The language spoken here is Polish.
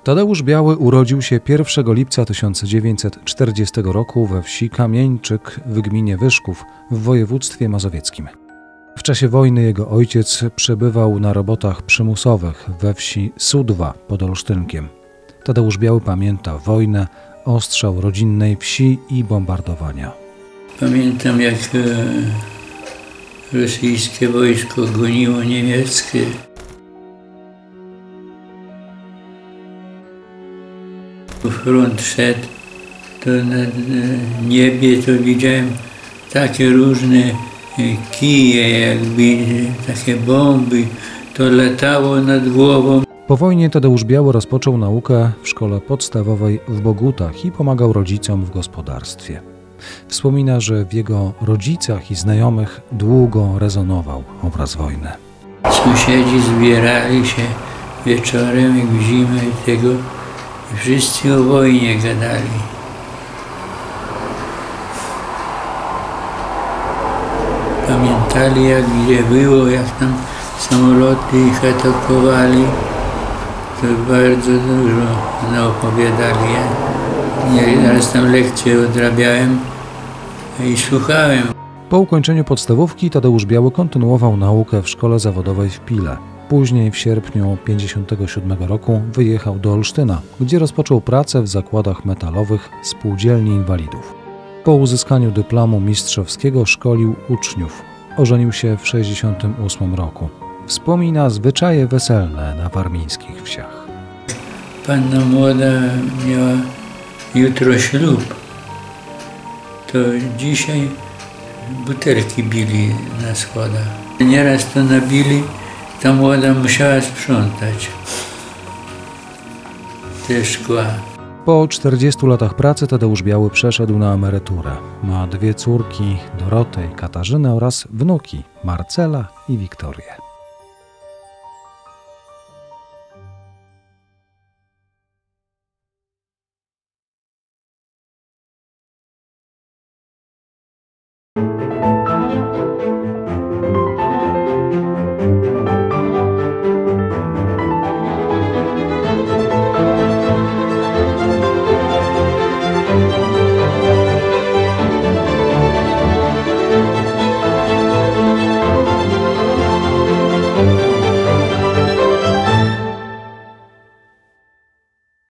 Tadeusz Biały urodził się 1 lipca 1940 roku we wsi Kamieńczyk w gminie Wyszków w województwie mazowieckim. W czasie wojny jego ojciec przebywał na robotach przymusowych we wsi Sudwa pod Olsztynkiem. Tadeusz Biały pamięta wojnę, ostrzał rodzinnej wsi i bombardowania. Pamiętam, jak rosyjskie wojsko goniło niemieckie. Front szedł, to na niebie to widziałem takie różne kije, jakby takie bomby, to latało nad głową. Po wojnie Tadeusz Biały rozpoczął naukę w szkole podstawowej w Bogutach i pomagał rodzicom w gospodarstwie. Wspomina, że w jego rodzicach i znajomych długo rezonował obraz wojny. Sąsiedzi zbierali się wieczorem, jak w zimę tego, i wszyscy o wojnie gadali. Pamiętali, jak gdzie było, jak tam samoloty ich atakowali. To bardzo dużo naopowiadali. Ja raz tam lekcje odrabiałem i słuchałem. Po ukończeniu podstawówki Tadeusz Biały kontynuował naukę w szkole zawodowej w Pile. Później w sierpniu 1957 roku wyjechał do Olsztyna, gdzie rozpoczął pracę w zakładach metalowych Spółdzielni Inwalidów. Po uzyskaniu dyplomu mistrzowskiego szkolił uczniów. Ożenił się w 1968 roku. Wspomina zwyczaje weselne na warmińskich wsiach. Panna młoda miała jutro ślub. To dzisiaj butelki bili na schodach. Nieraz to nabili, ta młoda musiała sprzątać te szkła. Po 40 latach pracy Tadeusz Biały przeszedł na emeryturę. Ma 2 córki, Dorotę i Katarzynę oraz wnuki, Marcela i Wiktorię.